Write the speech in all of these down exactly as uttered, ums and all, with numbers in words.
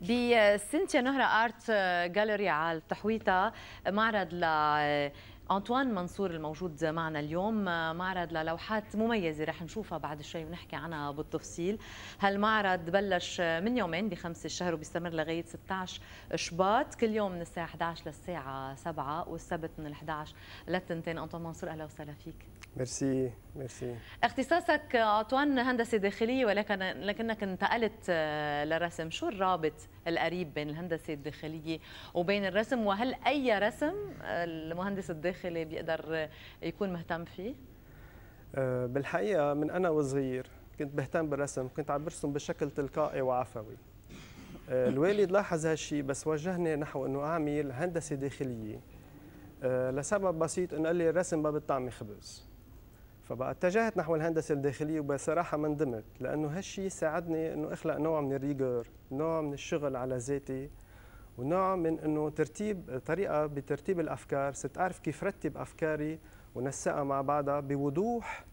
بسينثيا نهرة ارت جاليري على تحويتها معرض ل أنطوان منصور الموجود معنا اليوم، معرض للوحات مميزة رح نشوفها بعد شوي ونحكي عنها بالتفصيل. هالمعرض بلش من يومين بخمسة الشهر وبيستمر لغاية ستة عشر شباط، كل يوم من الساعة إحدى عشر للساعة سبعة والسبت من إحدى عشر للتنتين. أنطوان منصور أهلا وسهلا فيك. ميرسي ميرسي. اختصاصك أنطوان هندسة داخلية ولكن لكنك انتقلت للرسم، شو الرابط القريب بين الهندسة الداخلية وبين الرسم، وهل أي رسم المهندس الداخلي بيقدر يكون مهتم فيه؟ بالحقيقة من أنا وصغير كنت بهتم بالرسم، كنت عم برسم بشكل تلقائي وعفوي. الوالد لاحظ هالشيء بس وجهني نحو أنه أعمل هندسة داخلية لسبب بسيط، أنه قال لي الرسم ما بتطعمي خبز. فبقى اتجهت نحو الهندسه الداخليه وبصراحه ما ندمت، لانه هالشيء ساعدني انه اخلق نوع من الريجور، نوع من الشغل على ذاتي، ونوع من انه ترتيب طريقه بترتيب الافكار، صرت اعرف كيف رتب افكاري ونسقها مع بعضها بوضوح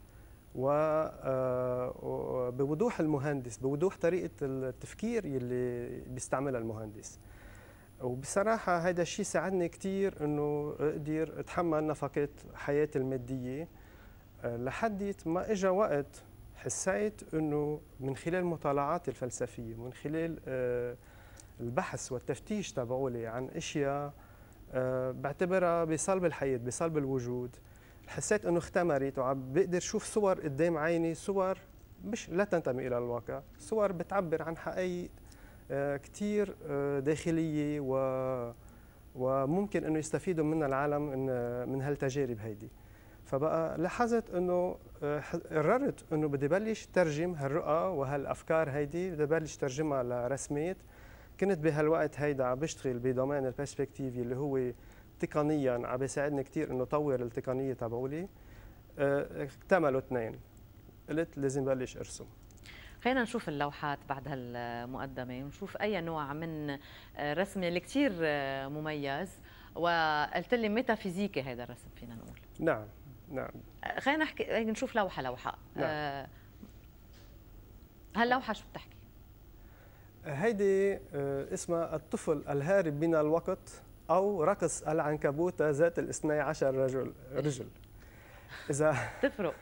وبوضوح المهندس، بوضوح طريقه التفكير اللي بيستعملها المهندس. وبصراحه هذا الشيء ساعدني كثير انه اقدر اتحمل نفقات حياتي الماديه، لحد ما اجى وقت حسيت انه من خلال مطالعاتي الفلسفيه، من خلال البحث والتفتيش تبعولي عن اشياء بعتبرها بصلب الحياه بصلب الوجود، حسيت انه اختمرت وعم بقدر شوف صور قدام عيني، صور مش لا تنتمي الى الواقع، صور بتعبر عن حقائق كثير داخليه و وممكن انه يستفيدوا منها العالم من هالتجارب هيدي. فبقى لاحظت انه قررت انه بدي بلش ترجم هالرؤى وهالافكار هيدي، بدي بلش ترجمها لرسمات. كنت بهالوقت هيدا عم بشتغل بدومين البرسبكتيفي اللي هو تقنيا عم بيساعدني كثير انه طور التقنيه تبعولي. اكتملوا اثنين، قلت لازم بلش ارسم. خلينا نشوف اللوحات بعد هالمقدمه ونشوف اي نوع من الرسم اللي كثير مميز، وقلت لي ميتافيزيكي هذا الرسم فينا نقول. نعم نعم. خلينا نحكي نشوف لوحه لوحه. نعم. آه هاللوحه شو بتحكي؟ هيدي اسمها الطفل الهارب من الوقت او رقص العنكبوت ذات الاثني عشر رجل رجل. اذا تفرق.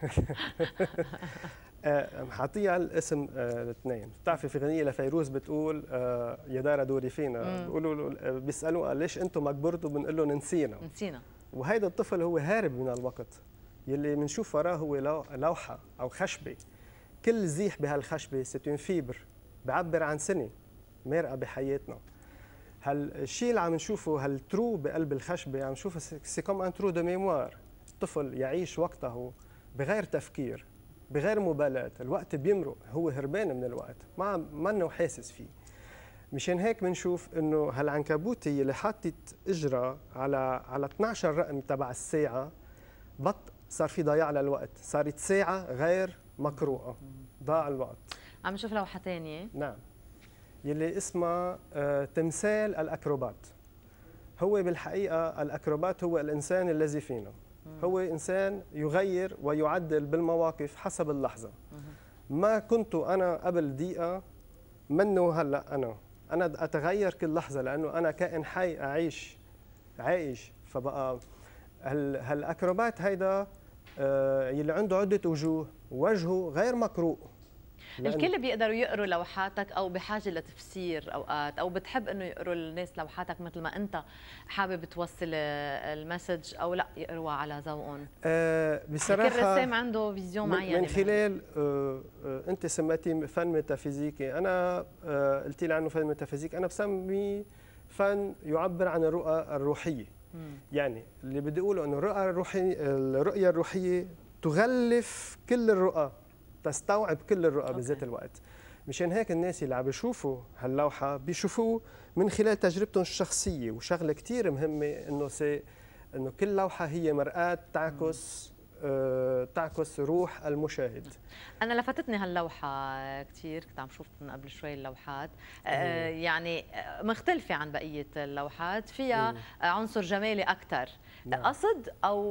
حاطيها الاسم الاثنين. بتعرفي في غنيه لفيروز بتقول يا دار دوري فينا، بيقولوا بيسالوها ليش انتم ما كبرتوا، بنقول لهم نسينا نسينا. وهيدا الطفل هو هارب من الوقت، يلي بنشوف وراه هو لوحه او خشبه، كل زيح بهالخشبه سيتون فيبر بيعبر عن سنه مارقه بحياتنا. هالشيء اللي عم نشوفه هالترو بقلب الخشبه عم نشوفه سي كوم ان ترو دو ميموار، الطفل يعيش وقته بغير تفكير بغير مبالاه، الوقت بيمرق، هو هربان من الوقت، ما منه حاسس فيه. مشان هيك بنشوف انه هالعنكبوتي اللي حاطت اجرها على على اثنعش رقم تبع الساعه، بط صار في ضياع للوقت، صارت ساعه غير مقروءه، ضاع الوقت. عم نشوف لوحه ثانيه. نعم، يلي اسمها آه تمثال الاكروبات. هو بالحقيقه الاكروبات هو الانسان الذي فينا، هو انسان يغير ويعدل بالمواقف حسب اللحظه. ما كنت انا قبل دقيقه منه هلا انا انا اتغير كل لحظه، لانه انا كائن حي اعيش عايش. فبقى هالاكروبات هيدا آه يلي عنده عده وجوه، وجهه غير مقروء. الكل بيقدروا يقروا لوحاتك او بحاجه لتفسير اوقات، او بتحب انه يقروا الناس لوحاتك مثل ما انت حابب توصل المسج، او لا يقروها على ذوقهم؟ أه بصراحه كل رسام عنده فيزيون معينه. من خلال أه أه انت سميتيه فن ميتافيزيكي، انا أه قلتي لي عنه فن ميتافيزيكي، انا بسميه فن يعبر عن الرؤى الروحيه. مم. يعني اللي بدي اقوله انه الرؤى الروحيه الرؤيه الروحيه تغلف كل الرؤى، تستوعب كل الرؤى بذات الوقت. مشان هيك الناس اللي عم بيشوفوا هاللوحه بيشوفوه من خلال تجربتهم الشخصيه، وشغله كثير مهمه انه سي انه كل لوحه هي مرآة تعكس آه تعكس روح المشاهد. انا لفتتني هاللوحه كثير، كنت عم شوف من قبل شوي اللوحات آه يعني مختلفه عن بقيه اللوحات، فيها مم. عنصر جمالي اكثر. نعم. قصد او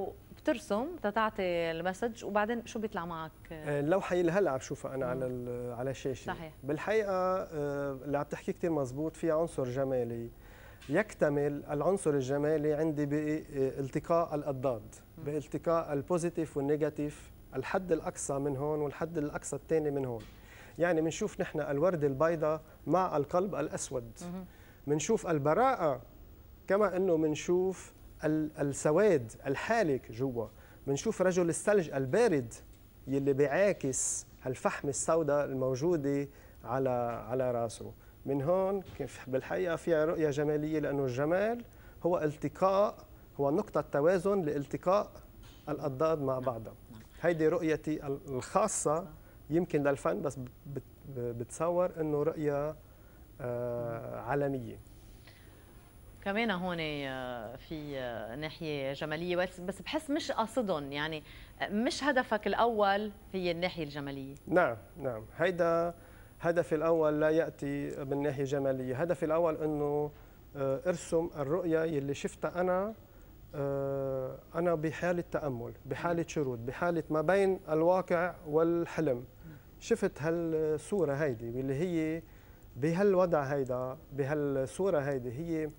بترسم تتعطي المسج وبعدين شو بيطلع معك؟ اللوحه اللي هلا عم شوفها انا على على الشاشه. صحيح. بالحقيقه اللي عم تحكي كثير مزبوط، في عنصر جمالي يكتمل العنصر الجمالي عندي بالتقاء الاضداد، بالتقاء البوزيتيف والنيجاتيف، الحد الاقصى من هون والحد الاقصى الثاني من هون. يعني بنشوف نحن الورده البيضاء مع القلب الاسود، بنشوف البراءه كما انه بنشوف السواد الحالك جوا، بنشوف رجل الثلج البارد يلي بيعاكس الفحم السوداء الموجوده على على راسه. من هون بالحقيقه فيها رؤيه جماليه، لانه الجمال هو التقاء، هو نقطه توازن لالتقاء الاضداد مع بعضها. هيدي رؤيتي الخاصه يمكن للفن، بس بتصور انه رؤيه عالميه. كمان هون في ناحيه جماليه، بس بس بحس مش قاصدهم، يعني مش هدفك الاول هي الناحيه الجماليه. نعم نعم، هيدا هدفي الاول لا ياتي من ناحيه جماليه، هدفي الاول انه ارسم الرؤيه يلي شفتها انا انا بحاله تامل، بحاله شرود، بحاله ما بين الواقع والحلم. شفت هالصوره هيدي واللي هي بهالوضع هيدا، بهالصوره هيدي هي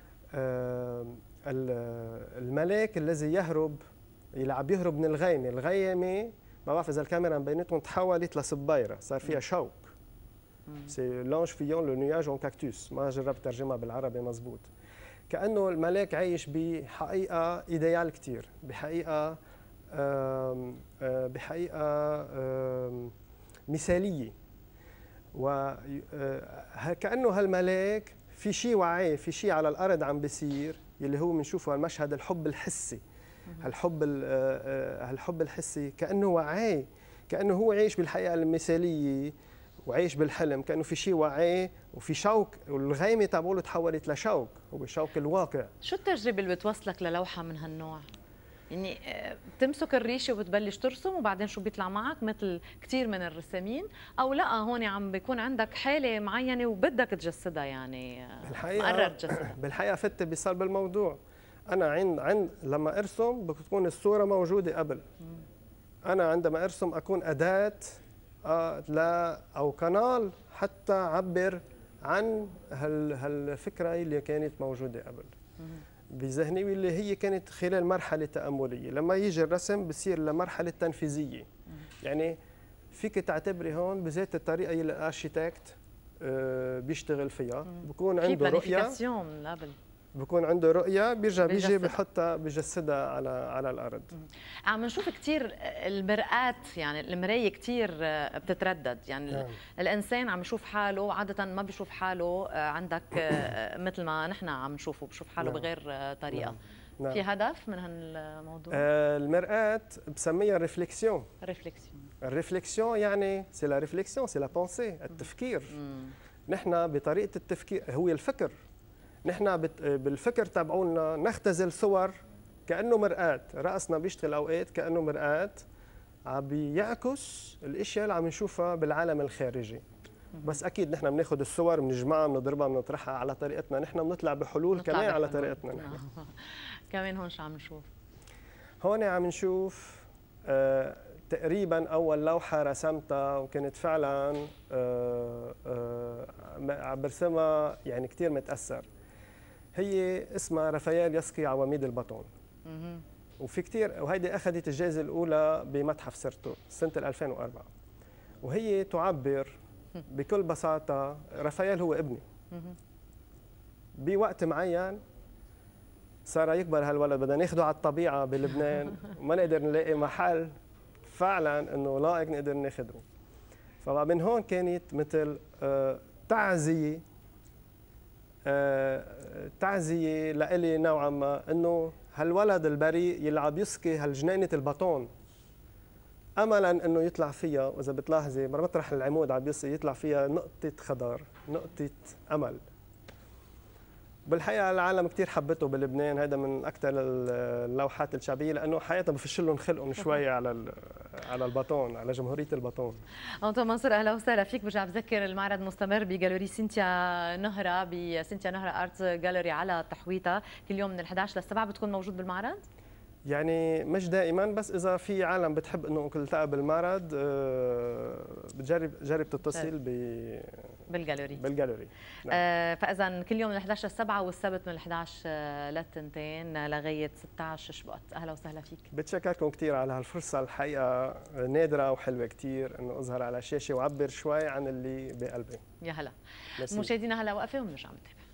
الملاك الذي يهرب، اللي عم يهرب من الغيمه، الغيمه ما بعرف اذا الكاميرا مبينتهم تحولت لصبايره، صار فيها شوك. سي لانج فيون لو نياج اون كاكتوس، ما جربت ترجمها بالعربي مزبوط. كانه الملاك عايش بحقيقه ايديال كثير، بحقيقه آم آم بحقيقه آم مثاليه، وكانه هالملاك في شيء وعيه، في شيء على الارض عم بيصير، يلي هو بنشوفه المشهد الحب الحسي، الحب الحب الحسي، كانه وعيه، كانه هو عايش بالحقيقه المثاليه وعايش بالحلم، كانه في شيء وعيه وفي شوك، والغيمه تبعوله تحولت لشوك، هو شوك الواقع. شو التجربه اللي بتوصلك للوحه من هالنوع؟ يعني بتمسك الريشه وبتبلش ترسم وبعدين شو بيطلع معك مثل كثير من الرسامين، او لا هون عم بيكون عندك حاله معينه وبدك تجسدها، يعني مقرر تجسدها؟ بالحقيقه فت بصلب الموضوع. انا عند عند لما ارسم بتكون الصوره موجوده قبل. انا عندما ارسم اكون اداه آه لا او قناه حتى اعبر عن هال هالفكره اللي كانت موجوده قبل بذهني، واللي هي كانت خلال مرحله تامليه. لما يجي الرسم بصير لمرحله تنفيذيه. يعني فيك تعتبري هون بذات الطريقه اللي الارشيتكت آه بيشتغل فيها، بكون عنده رؤيه من قبل، بكون عنده رؤيه بيرجع بيجي بحطها بجسدها على على الارض. عم نشوف كثير المرآة، يعني المرايه كثير بتتردد، يعني نعم. الانسان عم يشوف حاله عاده ما بيشوف حاله عندك مثل ما نحن عم نشوفه، بشوف حاله نعم. بغير طريقه. نعم. نعم. في هدف من هالموضوع؟ آه المرآة بسميها ريفليكسيون. ريفليكسيون الريفليكسيون يعني سي لا ريفليكسيون، سي لا بونسي، التفكير. نحن بطريقه التفكير هو الفكر. نحن بالفكر تبعولنا نختزل صور كأنه مرآة، رأسنا بيشتغل أوقات كأنه مرآة عم بيعكس الأشياء اللي عم نشوفها بالعالم الخارجي. بس أكيد نحن بناخذ الصور بنجمعها بنضربها بنطرحها على طريقتنا، نحن بنطلع بحلول نطلع كمان بحلول. على طريقتنا نحن. كمان هون شو عم نشوف؟ هون عم نشوف آه تقريبا أول لوحة رسمتها وكانت فعلا آه آه عم برسمها يعني كثير متأثر. هي اسمها رافائيل يسقي عواميد البطون. وفي كثير، وهيدي اخذت الجائزه الاولى بمتحف سيرتو سنه ألفين وأربعة. وهي تعبر بكل بساطه، رافائيل هو ابني. بوقت معين صار يكبر هالولد، بدنا ناخده على الطبيعه بلبنان وما نقدر نلاقي محل فعلا انه لائق نقدر ناخده. فمن هون كانت مثل تعزيه تعزيه لإلي نوعا ما، انه هالولد البريء يلي عم يسقي هالجنينه البطون املا انه يطلع فيها، واذا بتلاحظي مطرح العمود عم يسقي يطلع فيها نقطه خضر، نقطه امل. بالحقيقه العالم كثير حبته بلبنان، هذا من اكثر اللوحات الشعبيه، لانه حقيقه بفش لهم خلقهم شوي على على البطون، على جمهوريه البطون. أنطوان منصور اهلا وسهلا فيك. برجع بذكر المعرض مستمر بجاليري سينتيا نهرة، بسينتيا نهرة ارت جاليري على تحويتها، كل يوم من الحدعش للسبعة. بتكون موجود بالمعرض؟ يعني مش دائما، بس اذا في عالم بتحب انه تلتقى بالمعرض بتجرب جرب تتصل ب بالجاليري بالجاليري. نعم. آه فاذا كل يوم من الإحدى عشر للسبعة والسبت من الإحدى عشر للتنتين لغايه ستة عشر شباط. اهلا وسهلا فيك. بتشكركم كثير على هالفرصه الحقيقه نادره وحلوه كثير انه اظهر على الشاشه وعبر شوي عن اللي بقلبي. يا هلا. مشاهدينا هلا وقفه وبنرجع نتابع.